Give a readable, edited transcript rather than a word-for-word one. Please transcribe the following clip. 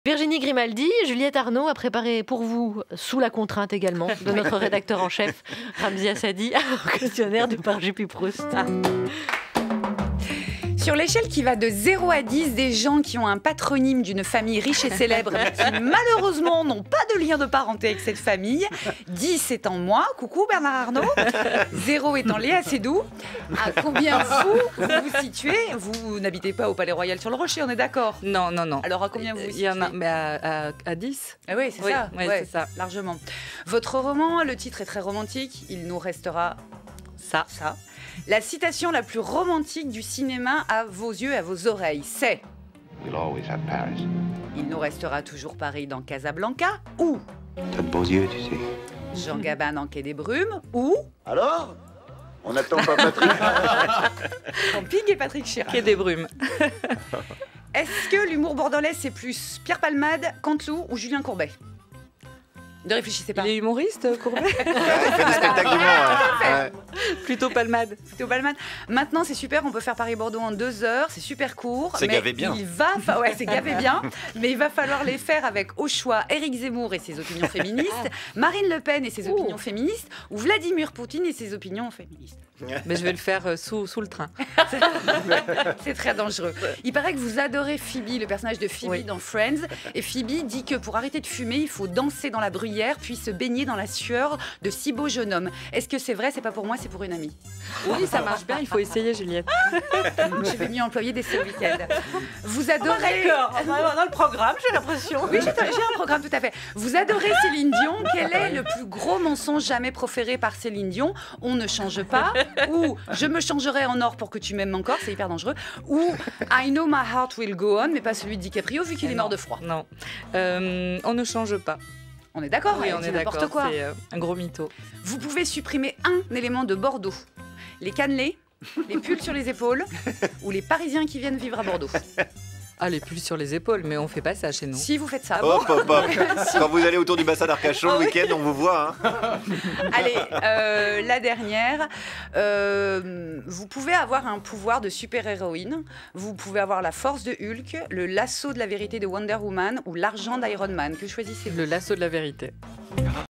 Virginie Grimaldi, Juliette Arnaud a préparé pour vous, sous la contrainte également, de notre rédacteur en chef, Ramzi Assadi, un questionnaire du Parjupy-Proust. Sur l'échelle qui va de 0 à 10 des gens qui ont un patronyme d'une famille riche et célèbre, mais qui malheureusement n'ont pas de lien de parenté avec cette famille, 10 étant moi, coucou Bernard Arnault, 0 étant Léa Seydoux, à combien vous vous situez? Vous n'habitez pas au Palais Royal sur le Rocher, on est d'accord? Non, non, non. Alors à combien vous vous situez? Il y en a, mais à 10. Ah oui, c'est ça, oui, ouais, c'est ça. Largement. Votre roman, le titre est très romantique, il nous restera ça. La citation la plus romantique du cinéma à vos yeux et à vos oreilles, c'est We'll always have Paris. Il nous restera toujours Paris dans Casablanca, ou T'as de beaux yeux, tu sais. Jean Gabin dans Quai des Brumes, ou Alors? On n'attend pas Patrick? Camping et Patrick Chirac. Quai des Brumes. Est-ce que l'humour bordelais, c'est plus Pierre Palmade, Canteloup ou Julien Courbet? Ne réfléchissez pas. Il est humoriste, Courbet? Il fait des spectacles d'humour. Ouais. Plutôt Palmade. Plutôt Palmade. Maintenant, c'est super, on peut faire Paris-Bordeaux en 2 heures, c'est super court. C'est mais gavé bien. Ouais, c'est gavé bien, mais il va falloir les faire avec, au choix, Éric Zemmour et ses opinions féministes, Marine Le Pen et ses opinions féministes, ou Vladimir Poutine et ses opinions féministes. Mais je vais le faire sous le train. C'est très dangereux. Il paraît que vous adorez Phoebe, le personnage de Phoebe dans Friends. Et Phoebe dit que pour arrêter de fumer, il faut danser dans la bruyère, puis se baigner dans la sueur de si beaux jeunes hommes. Est-ce que c'est vrai? C'est pas pour moi, c'est pour une amie. Oui, ça marche bien, il faut essayer, Juliette. Je vais m'y employer dès ce week-end. Vous adorez... D'accord, dans le programme, j'ai l'impression. Oui, j'ai un programme, tout à fait. Vous adorez Céline Dion. Quel est le plus gros mensonge jamais proféré par Céline Dion? On ne change pas. Ou je me changerai en or pour que tu m'aimes encore, c'est hyper dangereux. Ou I know my heart will go on, mais pas celui de DiCaprio vu qu'il est mort de froid. Non. On ne change pas. On est d'accord? Oui, on est n'importe d'accord. quoi. C'est un gros mytho. Vous pouvez supprimer un élément de Bordeaux. Les cannelés, les pulls sur les épaules ou les Parisiens qui viennent vivre à Bordeaux. Ah, les pulls sur les épaules, mais on fait pas ça chez nous. Si vous faites ça. Hop, hop, hop. Quand vous allez autour du bassin d'Arcachon le week-end, on vous voit. Hein. Allez, la dernière. Vous pouvez avoir un pouvoir de super-héroïne. Vous pouvez avoir la force de Hulk, le lasso de la vérité de Wonder Woman ou l'argent d'Iron Man. Que choisissez-vous? Le lasso de la vérité.